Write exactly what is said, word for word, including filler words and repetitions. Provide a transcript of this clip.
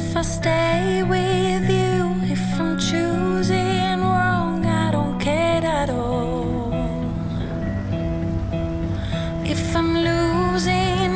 if I stay with you. If I'm choosing wrong, I don't care at all. If I'm losing